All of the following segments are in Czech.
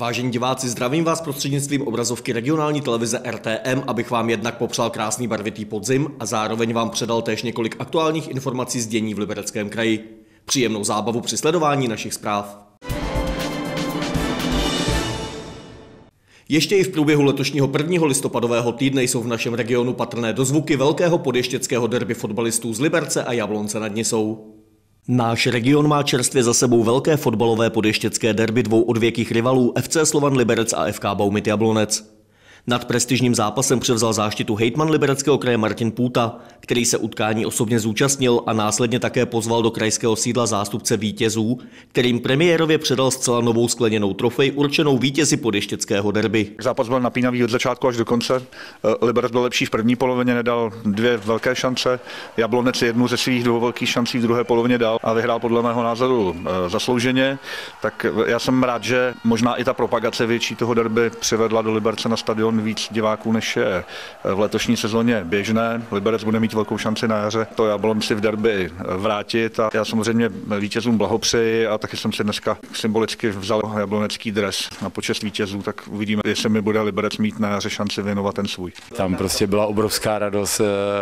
Vážení diváci, zdravím vás prostřednictvím obrazovky regionální televize RTM, abych vám jednak popřál krásný barvitý podzim a zároveň vám předal též několik aktuálních informací z dění v Libereckém kraji. Příjemnou zábavu při sledování našich zpráv. Ještě i v průběhu letošního 1. listopadového týdne jsou v našem regionu patrné dozvuky velkého podještěckého derby fotbalistů z Liberce a Jablonce nad Nisou. Náš region má čerstvě za sebou velké fotbalové podještěcké derby dvou odvěkých rivalů FC Slovan Liberec a FK Baumit Jablonec. Nad prestižním zápasem převzal záštitu hejtman Libereckého kraje Martin Půta, který se utkání osobně zúčastnil a následně také pozval do krajského sídla zástupce vítězů, kterým premiérově předal zcela novou skleněnou trofej určenou vítězi podještěckého derby. Zápas byl napínavý od začátku až do konce. Liberec byl lepší v první polovině, nedal dvě velké šance. Jablonec jednu ze svých dvou velkých šancí v druhé polovině dal a vyhrál podle mého názoru zaslouženě. Tak já jsem rád, že možná i ta propagace větší toho derby přivedla do Liberce na stadion víc diváků, než je v letošní sezóně běžné. Liberec bude mít velkou šanci na jaře to Jablonci v derby vrátit a já samozřejmě vítězům blahopřeji a taky jsem si dneska symbolicky vzal jablonecký dres na počest vítězů, tak uvidíme, jestli mi bude Liberec mít na jaře šanci věnovat ten svůj. Tam prostě byla obrovská radost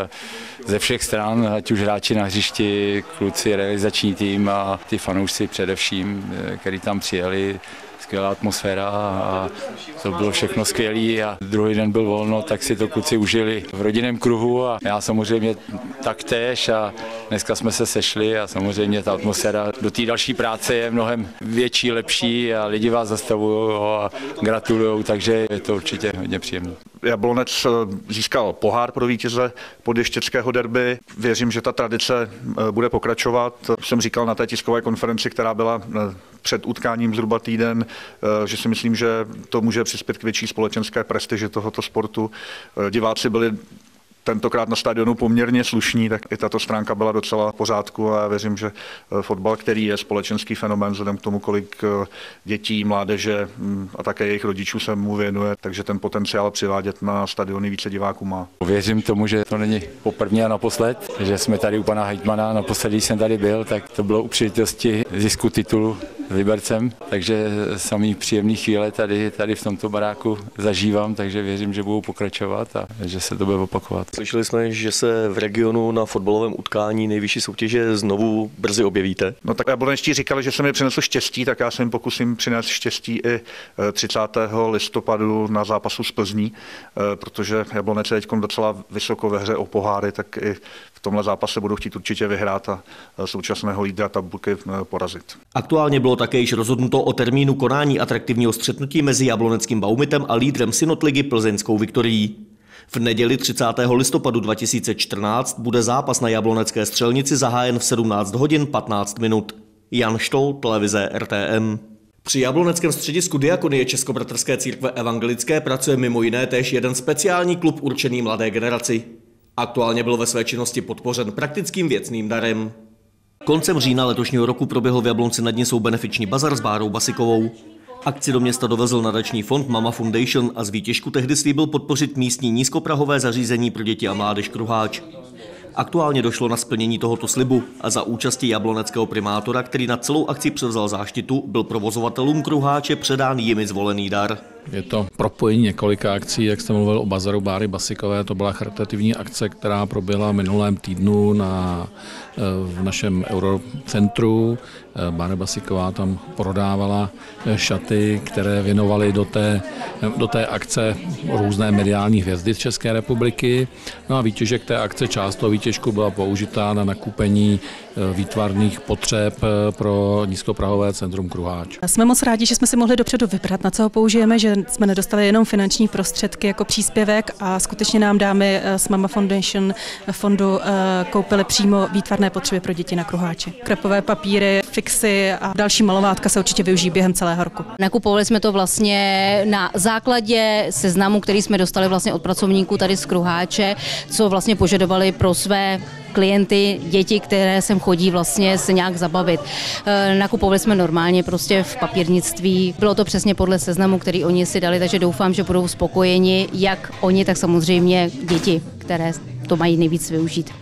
ze všech stran, ať už hráči na hřišti, kluci, realizační tým a ty fanoušci především, kteří tam přijeli. Skvělá atmosféra a to bylo všechno skvělé a druhý den byl volno, tak si to kluci užili v rodinném kruhu a já samozřejmě taktéž a dneska jsme se sešli a samozřejmě ta atmosféra do té další práce je mnohem větší, lepší a lidi vás zastavují a gratulují, takže je to určitě hodně příjemné. Jablonec získal pohár pro vítěze podještěckého derby. Věřím, že ta tradice bude pokračovat. Jsem říkal na té tiskové konferenci, která byla před utkáním zhruba týden, že si myslím, že to může přispět k větší společenské prestiži tohoto sportu. Diváci byli tentokrát na stadionu poměrně slušní, tak i tato stránka byla docela v pořádku a já věřím, že fotbal, který je společenský fenomén vzhledem k tomu, kolik dětí, mládeže a také jejich rodičů se mu věnuje, takže ten potenciál přivádět na stadiony více diváků má. Věřím tomu, že to není poprvé a naposled, že jsme tady u pana hejtmana, naposledy, když jsem tady byl, tak to bylo u příležitosti zisku titulu s Libercem, takže samý příjemný chvíle tady v tomto baráku zažívám, takže věřím, že budou pokračovat a že se to bude opakovat. Slyšeli jsme, že se v regionu na fotbalovém utkání nejvyšší soutěže znovu brzy objevíte. No tak jablonečtí říkali, že se mi přinesl štěstí, tak já se jim pokusím přinést štěstí i 30. listopadu na zápasu s Plzní, protože Jablonec je teď docela vysoko ve hře o poháry, tak i v tomhle zápase budou chtít určitě vyhrát a současného lídra tabulky porazit. Aktuálně bylo také již rozhodnuto o termínu konání atraktivního střetnutí mezi jabloneckým Baumitem a lídrem synotligy Plzeňskou Viktorií. V neděli 30. listopadu 2014 bude zápas na jablonecké Střelnici zahájen v 17 hodin 15 minut. Jan Štol, televize RTM. Při jabloneckém středisku Diakonie Českobratrské církve evangelické pracuje mimo jiné též jeden speciální klub určený mladé generaci. Aktuálně byl ve své činnosti podpořen praktickým věcným darem. Koncem října letošního roku proběhl v Jablonci nad Nisou benefiční bazar s Bárou Basikovou. Akci do města dovezl nadační fond Mama Foundation a z výtěžku tehdy slíbil podpořit místní nízkoprahové zařízení pro děti a mládež Kruháč. Aktuálně došlo na splnění tohoto slibu a za účasti jabloneckého primátora, který na celou akci převzal záštitu, byl provozovatelům Kruháče předán jimi zvolený dar. Je to propojení několika akcí, jak jste mluvil o bazaru Báry Basikové, to byla charitativní akce, která proběhla minulém týdnu v našem Eurocentru. Bára Basiková tam prodávala šaty, které věnovaly do té akce různé mediální hvězdy z České republiky. No a výtěžek té akce, část toho výtěžku byla použita na nakupení výtvarných potřeb pro nízkoprahové centrum Kruháč. Jsme moc rádi, že jsme si mohli dopředu vybrat, na co ho použijeme, že jsme nedostali jenom finanční prostředky jako příspěvek a skutečně nám dámy z Mama Foundation fondu koupili přímo výtvarné potřeby pro děti na Kruháči. Krepové papíry, fixy a další malovátka se určitě využijí během celého roku. Nakupovali jsme to vlastně na základě seznamu, který jsme dostali vlastně od pracovníků tady z Kruháče, co vlastně požadovali pro své klienty, děti, které sem chodí vlastně se nějak zabavit. Nakupovali jsme normálně prostě v papírnictví. Bylo to přesně podle seznamu, který oni si dali, takže doufám, že budou spokojeni, jak oni, tak samozřejmě děti, které to mají nejvíc využít.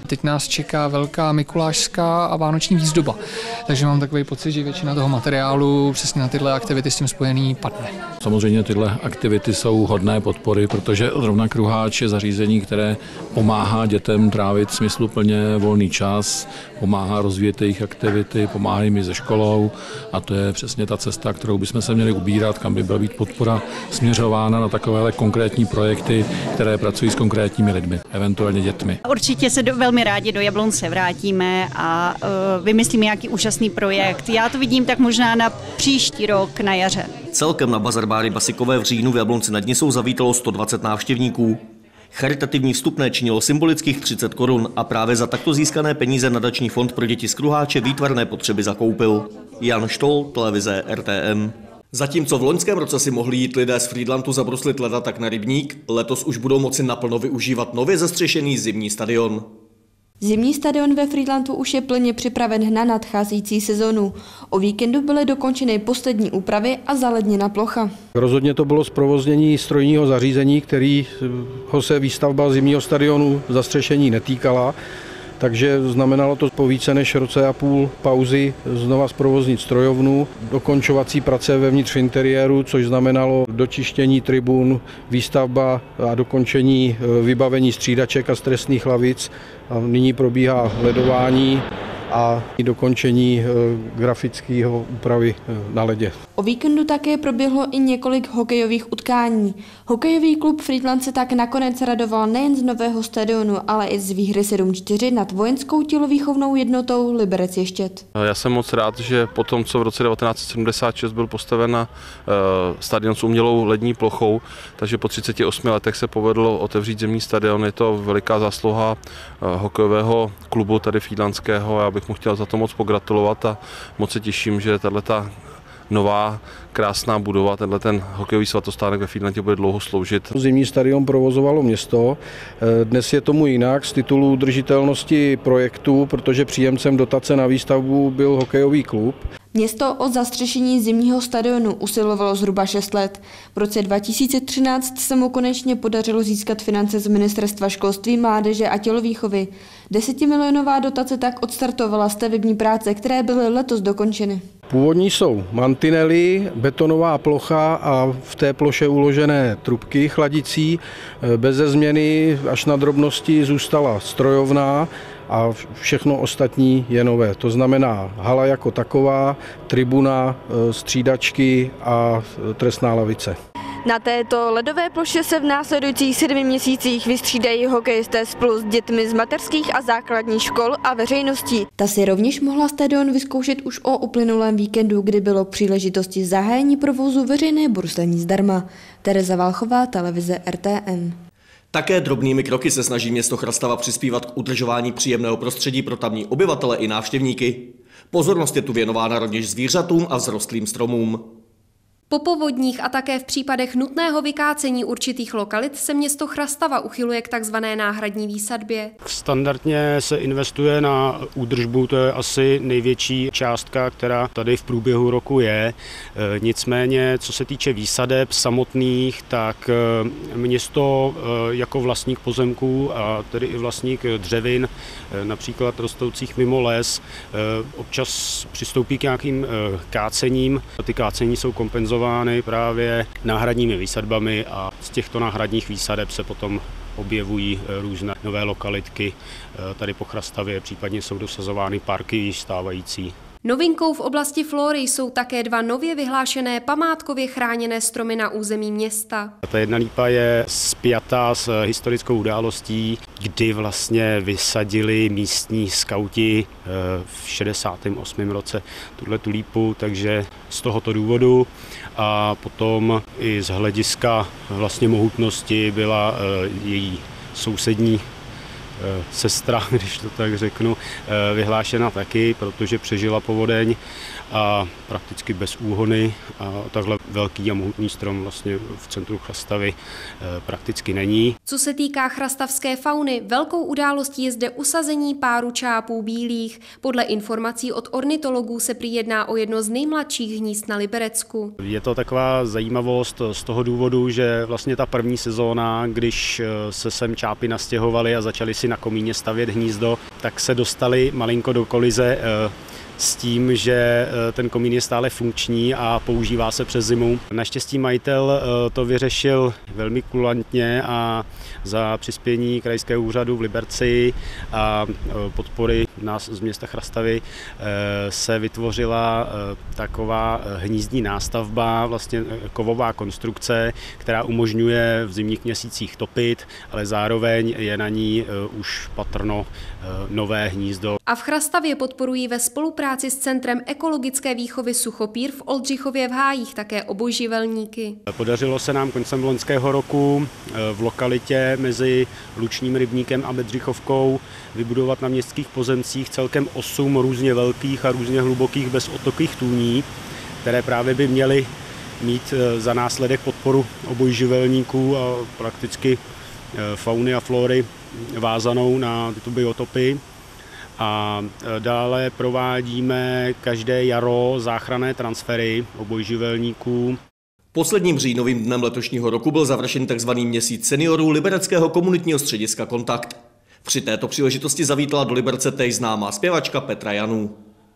Teď nás čeká velká mikulášská a vánoční výzdoba, takže mám takový pocit, že většina toho materiálu přesně na tyhle aktivity s tím spojený padne. Samozřejmě tyhle aktivity jsou hodné podpory, protože zrovna Kruháč je zařízení, které pomáhá dětem trávit smysluplně volný čas, pomáhá rozvíjet jejich aktivity, pomáhá jim i se školou a to je přesně ta cesta, kterou bychom se měli ubírat, kam by byla být podpora směřována na takovéhle konkrétní projekty, které pracují s konkrétními lidmi, eventuálně dětmi. Určitě se velmi rádi do Jablonce vrátíme a vymyslíme nějaký úžasný projekt. Já to vidím tak možná na příští rok na jaře. Celkem na bazar Báry Basikové v říjnu v Jablonci nad Nisou zavítalo 120 návštěvníků. Charitativní vstupné činilo symbolických 30 korun a právě za takto získané peníze nadační fond pro děti z Kruháče výtvarné potřeby zakoupil. Jan Štol, televize RTM. Zatímco v loňském roce si mohli jít lidé z Frýdlantu zabruslit leda tak na rybník, letos už budou moci naplno využívat nově zastřešený zimní stadion. Zimní stadion ve Frýdlantu už je plně připraven na nadcházející sezonu. O víkendu byly dokončeny poslední úpravy a zaledněna plocha. Rozhodně to bylo zprovoznění strojního zařízení, kterého se výstavba zimního stadionu zastřešení netýkala. Takže znamenalo to po více než roce a půl pauzy znova zprovoznit strojovnu, dokončovací práce vevnitř interiéru, což znamenalo dočištění tribun, výstavba a dokončení vybavení střídaček a stresných lavic. A nyní probíhá ledování a dokončení grafického úpravy na ledě. O víkendu také proběhlo i několik hokejových utkání. Hokejový klub Frýdlant se tak nakonec radoval nejen z nového stadionu, ale i z výhry 7-4 nad vojenskou tělovýchovnou jednotou Liberec Ještěd. Já jsem moc rád, že po tom, co v roce 1976 byl postaven stadion s umělou lední plochou, takže po 38 letech se povedlo otevřít zimní stadion. Je to veliká zásluha hokejového klubu tady frýdlantského. Já bych mu chtěl za to moc pogratulovat a moc se těším, že tato nová krásná budova, tenhle ten hokejový svatostánek ve Frýdlantě bude dlouho sloužit. Zimní stadion provozovalo město. Dnes je tomu jinak z titulu udržitelnosti projektu, protože příjemcem dotace na výstavbu byl hokejový klub. Město o zastřešení zimního stadionu usilovalo zhruba 6 let. V roce 2013 se mu konečně podařilo získat finance z Ministerstva školství, mládeže a tělovýchovy. 10milionová dotace tak odstartovala stavební práce, které byly letos dokončeny. Původní jsou mantinely, betonová plocha a v té ploše uložené trubky chladicí. Beze změny až na drobnosti zůstala strojovna a všechno ostatní je nové. To znamená hala jako taková, tribuna, střídačky a trestná lavice. Na této ledové ploše se v následujících 7 měsících vystřídají hokejisté spolu s dětmi z mateřských a základních škol a veřejností. Ta si rovněž mohla stadion vyzkoušet už o uplynulém víkendu, kdy bylo k příležitosti zahájení provozu veřejné bruslení zdarma. Tereza Valchová, televize RTM. Také drobnými kroky se snaží město Chrastava přispívat k udržování příjemného prostředí pro tamní obyvatele i návštěvníky. Pozornost je tu věnována rovněž zvířatům a vzrostlým stromům. Po povodních a také v případech nutného vykácení určitých lokalit se město Chrastava uchyluje k takzvané náhradní výsadbě. Standardně se investuje na údržbu, to je asi největší částka, která tady v průběhu roku je. Nicméně, co se týče výsadeb samotných, tak město jako vlastník pozemků a tedy i vlastník dřevin, například rostoucích mimo les, občas přistoupí k nějakým kácením. Ty kácení jsou kompenzovány právě náhradními výsadbami a z těchto náhradních výsadeb se potom objevují různé nové lokalitky tady po Chrastavě, případně jsou dosazovány parky již stávající. Novinkou v oblasti flóry jsou také 2 nově vyhlášené památkově chráněné stromy na území města. Ta jedna lípa je spjatá s historickou událostí, kdy vlastně vysadili místní skauti v 68. roce tuhletu lípu, takže z tohoto důvodu. A potom i z hlediska vlastně mohutnosti byla její sousední sestra, když to tak řeknu, vyhlášena taky, protože přežila povodeň a prakticky bez úhony a takhle velký a mohutný strom vlastně v centru Chrastavy prakticky není. Co se týká chrastavské fauny, velkou událostí je zde usazení páru čápů bílých. Podle informací od ornitologů se prý jedná o jedno z nejmladších hnízd na Liberecku. Je to taková zajímavost z toho důvodu, že vlastně ta první sezóna, když se sem čápy nastěhovaly a začaly si na komíně stavět hnízdo, tak se dostali malinko do kolize s tím, že ten komín je stále funkční a používá se přes zimu. Naštěstí majitel to vyřešil velmi kulantně a za přispění krajského úřadu v Liberci a podpory nás z města Chrastavy se vytvořila taková hnízdní nástavba, vlastně kovová konstrukce, která umožňuje v zimních měsících topit, ale zároveň je na ní už patrno nové hnízdo. A v Chrastavě podporují ve spolupráci s Centrem ekologické výchovy Suchopír v Oldřichově v Hájích také obojživelníky. Podařilo se nám koncem loňského roku v lokalitě mezi Lučním rybníkem a Bedřichovkou vybudovat na městských pozemcích celkem 8 různě velkých a různě hlubokých bezotokových tůní, které právě by měly mít za následek podporu obojživelníků a prakticky fauny a flory vázanou na tyto biotopy. A dále provádíme každé jaro záchranné transfery obojživelníků. Posledním říjnovým dnem letošního roku byl završen tzv. Měsíc seniorů libereckého komunitního střediska Kontakt. Při této příležitosti zavítala do Liberce též známá zpěvačka Petra Janů.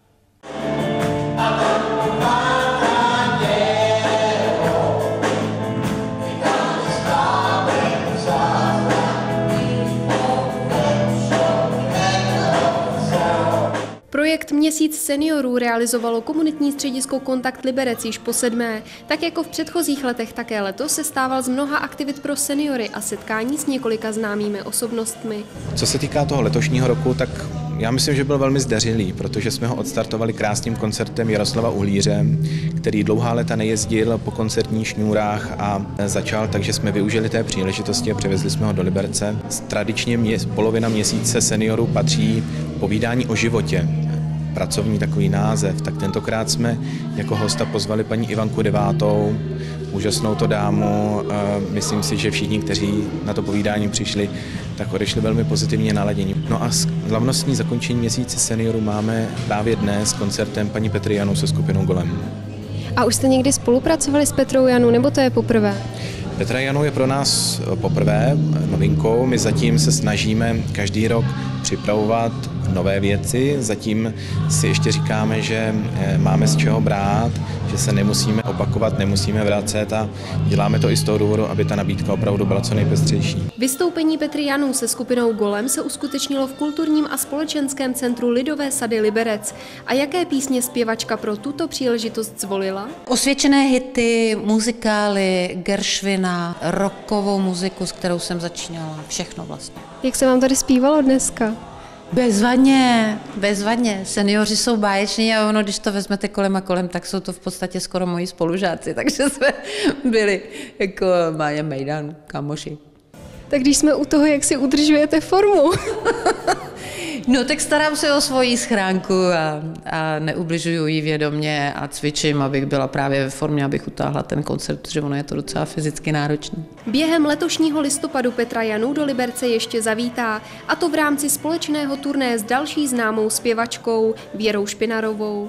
Projekt Měsíc seniorů realizovalo komunitní středisko Kontakt Liberec již po 7. Tak jako v předchozích letech, také letos se stával z mnoha aktivit pro seniory a setkání s několika známými osobnostmi. Co se týká toho letošního roku, tak já myslím, že byl velmi zdařilý, protože jsme ho odstartovali krásným koncertem Jaroslava Uhlíře, který dlouhá léta nejezdil po koncertních šňůrách a začal, takže jsme využili té příležitosti a přivezli jsme ho do Liberce. Tradičně polovina měsíce seniorů patří povídání o životě. Pracovní takový název, tak tentokrát jsme jako hosta pozvali paní Ivanku Devátou, úžasnou to dámu. Myslím si, že všichni, kteří na to povídání přišli, tak odešli velmi pozitivně naladění. No a slavnostní zakončení měsíce seniorů máme právě dnes s koncertem paní Petry Janů se skupinou Golem. A už jste někdy spolupracovali s Petrou Janů, nebo to je poprvé? Petra Janů je pro nás poprvé novinkou. My zatím se snažíme každý rok připravovat nové věci. Zatím si ještě říkáme, že máme z čeho brát, že se nemusíme opakovat, nemusíme vracet a děláme to i z toho důvodu, aby ta nabídka opravdu byla co nejpestřejší. Vystoupení Petry Janů se skupinou Golem se uskutečnilo v kulturním a společenském centru Lidové sady Liberec. A jaké písně zpěvačka pro tuto příležitost zvolila? Osvědčené hity, muzikály, Gershwina, rockovou muziku, s kterou jsem začínala, všechno vlastně. Jak se vám tady zpívalo dneska? Bezvadně. Seniori jsou báječní a ono, když to vezmete kolem a kolem, tak jsou to v podstatě skoro moji spolužáci, takže jsme byli jako Mája Mejdan, kamoši. Tak když jsme u toho, jak si udržujete formu? No tak starám se o svoji schránku a neubližuju jí vědomě a cvičím, abych byla právě ve formě, abych utáhla ten koncert, protože ono je to docela fyzicky náročné. Během letošního listopadu Petra Janů do Liberce ještě zavítá, a to v rámci společného turné s další známou zpěvačkou Věrou Špinarovou.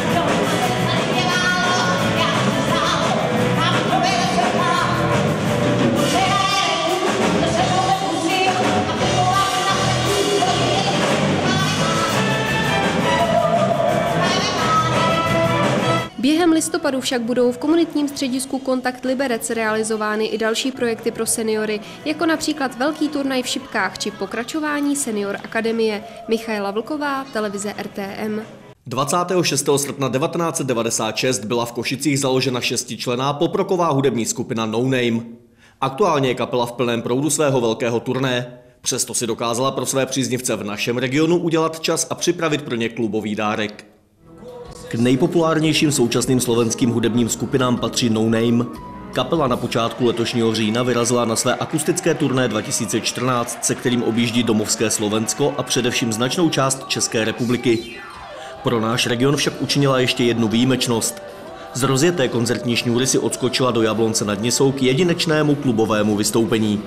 Během listopadu však budou v komunitním středisku Kontakt Liberec realizovány i další projekty pro seniory, jako například velký turnaj v Šipkách či pokračování Senior Akademie. Michaela Vlková, televize RTM. 26. srpna 1996 byla v Košicích založena 6členná poproková hudební skupina No Name. Aktuálně je kapela v plném proudu svého velkého turné. Přesto si dokázala pro své příznivce v našem regionu udělat čas a připravit pro ně klubový dárek. K nejpopulárnějším současným slovenským hudebním skupinám patří No Name. Kapela na počátku letošního října vyrazila na své akustické turné 2014, se kterým objíždí domovské Slovensko a především značnou část České republiky. Pro náš region však učinila ještě jednu výjimečnost. Z rozjeté koncertní šňůry si odskočila do Jablonce nad Nisou k jedinečnému klubovému vystoupení.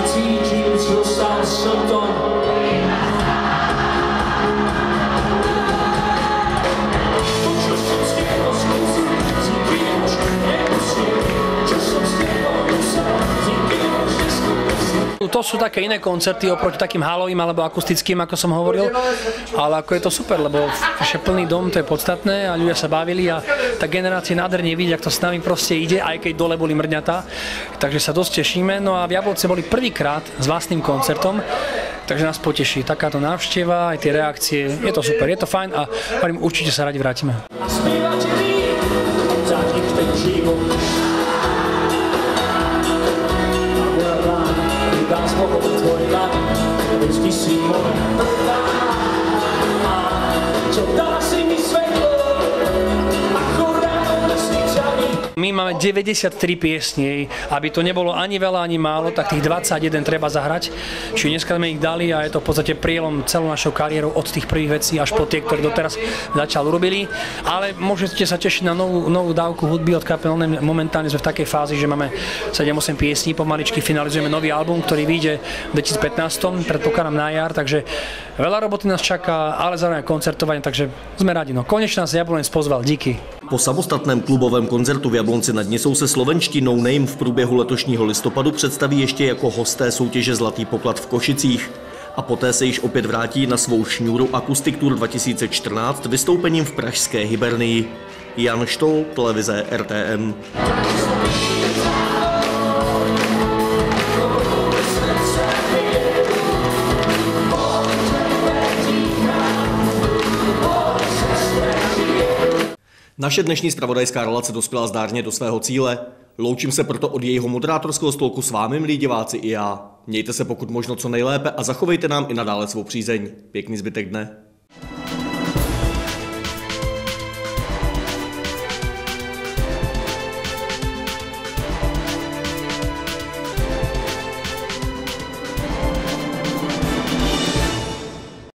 To sú také iné koncerty oproti takým halovým alebo akustickým, ako som hovoril, ale ako je to super, lebo je plný dom, to je podstatné a ľudia sa bavili a tá generácia nádherne vidí, ako to s nami proste ide, aj keď dole boli mrňatá, takže sa dosť tešíme. No a v Jablonci boli prvýkrát s vlastným koncertom, takže nás poteší takáto návšteva, aj tie reakcie, je to super, je to fajn a určite sa radi vrátime. My máme 93 piesní, aby to nebolo ani veľa, ani málo, tak tých 21 treba zahrať. Čiže dneska sme ich dali a je to v podstate prielom celou našou kariérou od tých prvých vecí až po tie, ktoré doteraz začal urobili. Ale môžete sa tešiť na novú dávku hudby od kapel. Momentálne sme v takej fázi, že máme 7-8 piesní, pomaličky finalizujeme nový album, ktorý vyjde v 2015, predpokladám na jar, takže veľa roboty nás čaká, ale zároveň koncertovanie, takže sme radi. No konečne nás Jablonec pozval, díky. Po samostatném klubovém koncertu v Jablonci nad Nisou se slovenští No Name v průběhu letošního listopadu představí ještě jako hosté soutěže Zlatý poklad v Košicích. A poté se již opět vrátí na svou šňůru Acoustic Tour 2014 vystoupením v pražské Hybernii. Jan Štol, televize RTM. Naše dnešní zpravodajská relace dospěla zdárně do svého cíle. Loučím se proto od jejího moderátorského stolku s vámi, milí diváci, i já. Mějte se pokud možno co nejlépe a zachovejte nám i nadále svou přízeň. Pěkný zbytek dne.